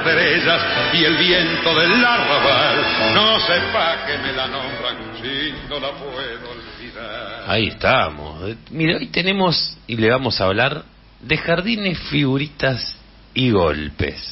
estrellas y el viento del arrabal. No sepa que me la nombran si no la puedo olvidar. Ahí estamos. Mira, hoy tenemos y le vamos a hablar de jardines, figuritas y golpes.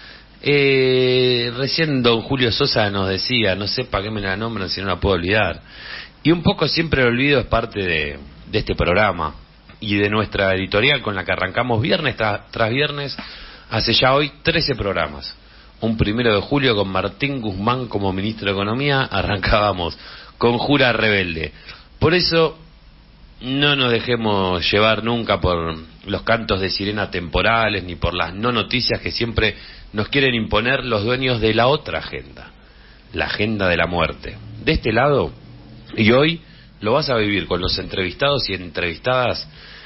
Recién don Julio Sosa nos decía, no sé para qué me la nombran si no la puedo olvidar. Y un poco siempre el olvido es parte de este programa y de nuestra editorial con la que arrancamos viernes tras viernes, hace ya hoy 13 programas. Un 1 de julio con Martín Guzmán como ministro de Economía, arrancábamos con Jura Rebelde. Por eso no nos dejemos llevar nunca por los cantos de sirena temporales ni por las no noticias que siempre nos quieren imponer los dueños de la otra agenda, la agenda de la muerte. De este lado, y hoy lo vas a vivir con los entrevistados y entrevistadas,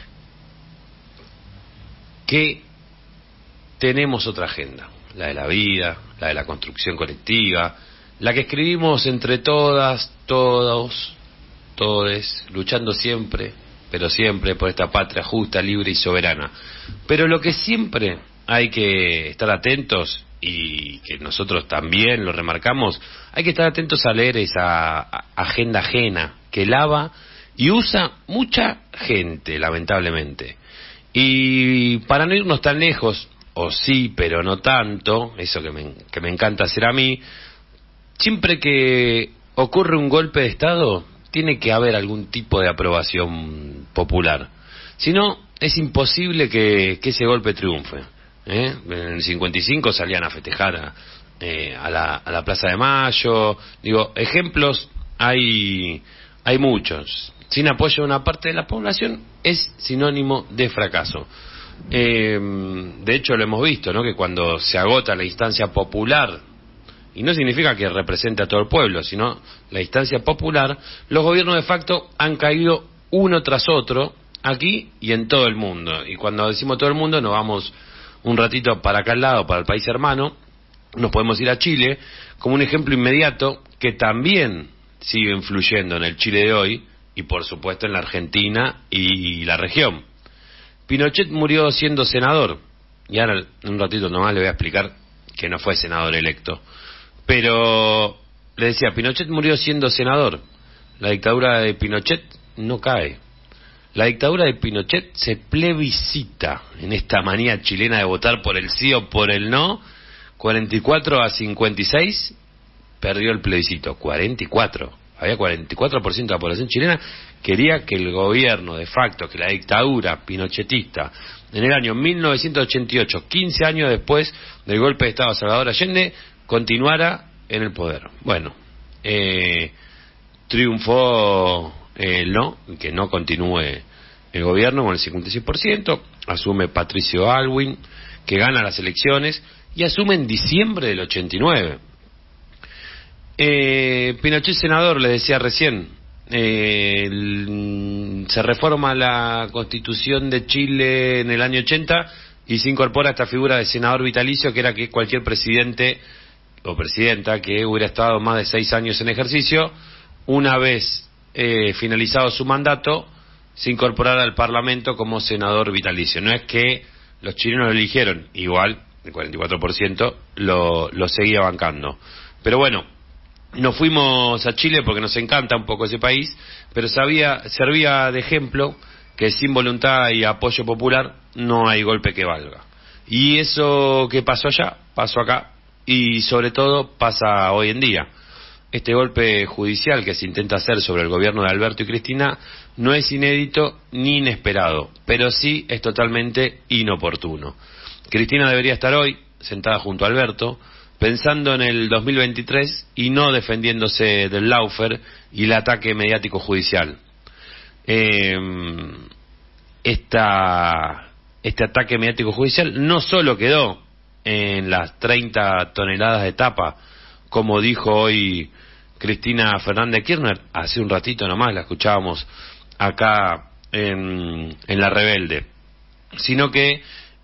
que tenemos otra agenda, la de la vida, la de la construcción colectiva, la que escribimos entre todas, todos, luchando siempre, pero siempre por esta patria justa, libre y soberana. Pero lo que siempre hay que estar atentos, y que nosotros también lo remarcamos, hay que estar atentos a leer esa agenda ajena que lava y usa mucha gente, lamentablemente. Y para no irnos tan lejos, o sí, pero no tanto, eso que me encanta hacer a mí, siempre que ocurre un golpe de Estado, tiene que haber algún tipo de aprobación popular. Si no, es imposible que ese golpe triunfe. En el 55 salían a festejar a la Plaza de Mayo. Digo, ejemplos hay muchos. Sin apoyo de una parte de la población es sinónimo de fracaso. De hecho lo hemos visto, ¿no? Que cuando se agota la instancia popular, y no significa que represente a todo el pueblo, sino la instancia popular, los gobiernos de facto han caído uno tras otro aquí y en todo el mundo. Y cuando decimos todo el mundo nos vamos un ratito para acá al lado, para el país hermano, nos podemos ir a Chile como un ejemplo inmediato que también sigue influyendo en el Chile de hoy y por supuesto en la Argentina y la región. Pinochet murió siendo senador, y ahora en un ratito nomás le voy a explicar que no fue senador electo, pero le decía, Pinochet murió siendo senador. La dictadura de Pinochet no cae. La dictadura de Pinochet se plebiscita en esta manía chilena de votar por el sí o por el no. 44-56 perdió el plebiscito. 44. Había 44% de la población chilena quería que el gobierno de facto, que la dictadura pinochetista en el año 1988, 15 años después del golpe de Estado de Salvador Allende, continuara en el poder. Bueno, triunfó no, que no continúe el gobierno con el 56%, asume Patricio Aylwin, que gana las elecciones, y asume en diciembre del 89. Pinochet senador, les decía recién, se reforma la Constitución de Chile en el año 80 y se incorpora esta figura de senador vitalicio, que era que cualquier presidente o presidenta que hubiera estado más de 6 años en ejercicio, una vez finalizado su mandato, se incorporara al Parlamento como senador vitalicio. No es que los chilenos lo eligieron, igual el 44% lo seguía bancando. Pero bueno, nos fuimos a Chile porque nos encanta un poco ese país, pero servía de ejemplo que sin voluntad y apoyo popular no hay golpe que valga. Y eso que pasó allá, pasó acá, y sobre todo pasa hoy en día. Este golpe judicial que se intenta hacer sobre el gobierno de Alberto y Cristina no es inédito ni inesperado, pero sí es totalmente inoportuno. Cristina debería estar hoy sentada junto a Alberto, pensando en el 2023 y no defendiéndose del lawfare y el ataque mediático judicial. Este ataque mediático judicial no solo quedó en las 30 toneladas de tapa, como dijo hoy Cristina Fernández de Kirchner, hace un ratito nomás la escuchábamos acá en La Rebelde, sino que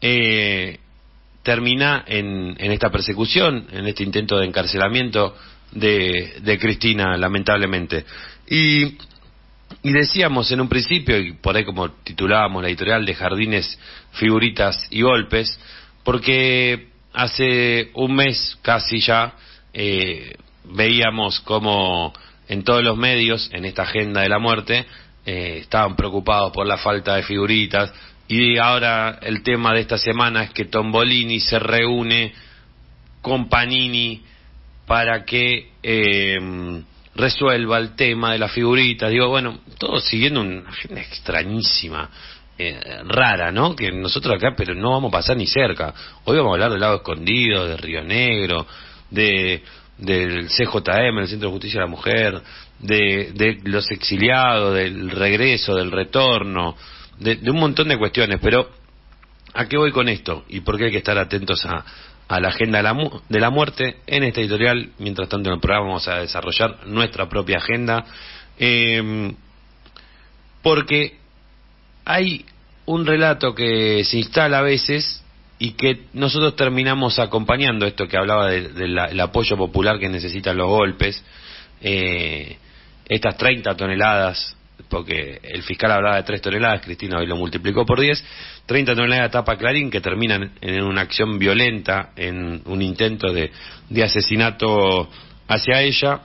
termina en esta persecución, en este intento de encarcelamiento de Cristina, lamentablemente. Y decíamos en un principio, y por ahí como titulábamos la editorial, de jardines, figuritas y golpes, porque hace un mes casi ya veíamos como en todos los medios, en esta agenda de la muerte, estaban preocupados por la falta de figuritas, y ahora el tema de esta semana es que Tombolini se reúne con Panini para que resuelva el tema de las figuritas. Digo, bueno, todo siguiendo una agenda extrañísima, rara, ¿no? Que nosotros acá, pero no vamos a pasar ni cerca. Hoy vamos a hablar del Lago Escondido, de Río Negro, del CJM, el Centro de Justicia de la Mujer, de los exiliados, del regreso, del retorno, de un montón de cuestiones. Pero ¿a qué voy con esto? ¿Y por qué hay que estar atentos a la agenda de la muerte en esta editorial? Mientras tanto, en el programa vamos a desarrollar nuestra propia agenda, porque hay un relato que se instala a veces y que nosotros terminamos acompañando, esto que hablaba del apoyo popular que necesitan los golpes, estas 30 toneladas, porque el fiscal hablaba de 3 toneladas, Cristina hoy lo multiplicó por 10, 30 toneladas de tapa Clarín que terminan en una acción violenta, en un intento de asesinato hacia ella.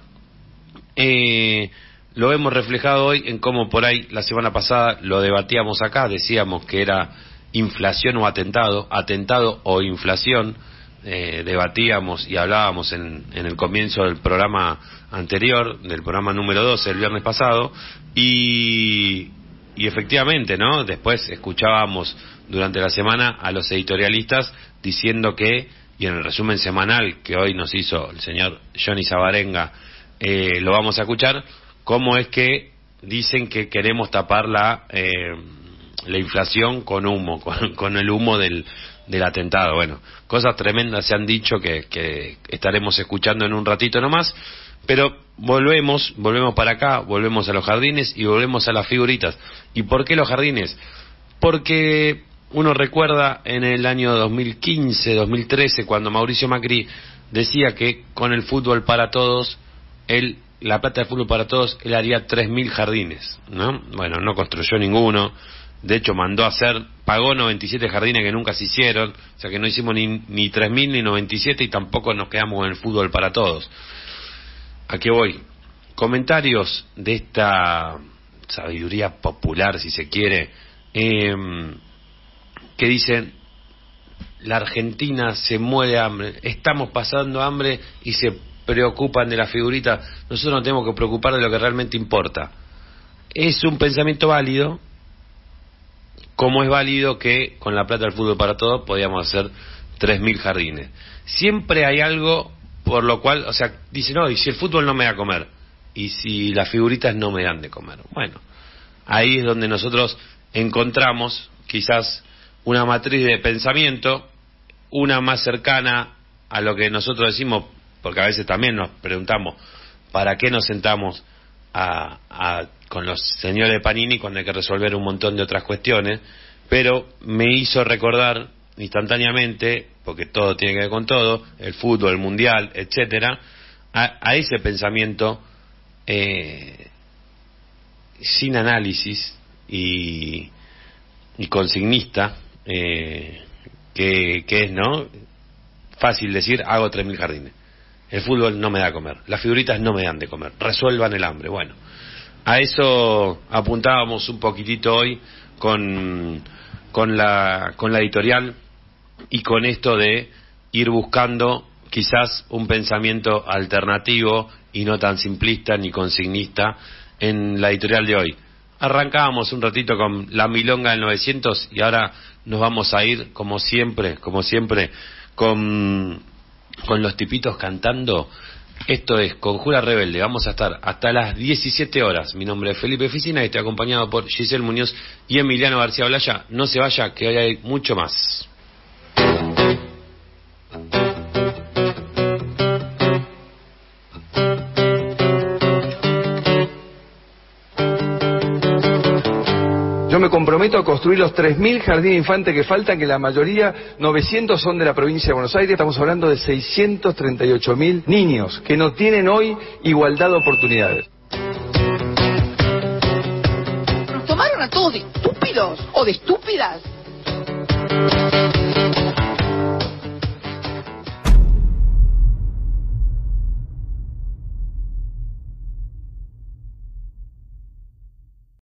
Lo hemos reflejado hoy en cómo por ahí la semana pasada lo debatíamos acá, decíamos que era inflación o atentado o inflación, debatíamos y hablábamos en el comienzo del programa anterior, del programa número 12 el viernes pasado, y efectivamente, ¿no? Después escuchábamos durante la semana a los editorialistas diciendo que, y en el resumen semanal que hoy nos hizo el señor Johnny Sabarenga, lo vamos a escuchar, cómo es que dicen que queremos tapar la inflación con humo, con el humo del atentado. Bueno, cosas tremendas se han dicho que estaremos escuchando en un ratito nomás, pero volvemos para acá, volvemos a los jardines y volvemos a las figuritas. ¿Y por qué los jardines? Porque uno recuerda en el año 2015, 2013, cuando Mauricio Macri decía que con el fútbol para todos, la plata de fútbol para todos, él haría 3.000 jardines, ¿no? Bueno, no construyó ninguno. De hecho, pagó 97 jardines que nunca se hicieron, o sea que no hicimos ni 3.000 ni 97 y tampoco nos quedamos en el fútbol para todos. ¿A qué voy? Comentarios de esta sabiduría popular, si se quiere, que dicen: la Argentina se muere de hambre, estamos pasando hambre y se preocupan de la figurita, nosotros nos tenemos que preocupar de lo que realmente importa. Es un pensamiento válido, como es válido que con la plata del fútbol para todos podíamos hacer 3.000 jardines. Siempre hay algo por lo cual, o sea, dicen, no, y si el fútbol no me da a comer, y si las figuritas no me dan de comer. Bueno, ahí es donde nosotros encontramos quizás una matriz de pensamiento, una más cercana a lo que nosotros decimos, porque a veces también nos preguntamos, ¿para qué nos sentamos con los señores de Panini cuando hay que resolver un montón de otras cuestiones? Pero me hizo recordar instantáneamente, porque todo tiene que ver con todo, el fútbol, el mundial, etcétera, a ese pensamiento sin análisis y consignista, que es, ¿no?, fácil decir, hago 3.000 jardines. El fútbol no me da a comer, las figuritas no me dan de comer, resuelvan el hambre. Bueno, a eso apuntábamos un poquitito hoy con la editorial y con esto de ir buscando quizás un pensamiento alternativo y no tan simplista ni consignista en la editorial de hoy. Arrancábamos un ratito con la milonga del 900 y ahora nos vamos a ir como siempre con los tipitos cantando. Esto es Conjura Rebelde. Vamos a estar hasta las 17 horas. Mi nombre es Felipe Ficina y estoy acompañado por Giselle Muñoz y Emiliano García Blaya. No se vaya, que hoy hay mucho más. Yo me comprometo a construir los 3.000 jardines infantes que faltan, que la mayoría, 900, son de la provincia de Buenos Aires. Estamos hablando de 638.000 niños que no tienen hoy igualdad de oportunidades. ¿Nos tomaron a todos de estúpidos o de estúpidas?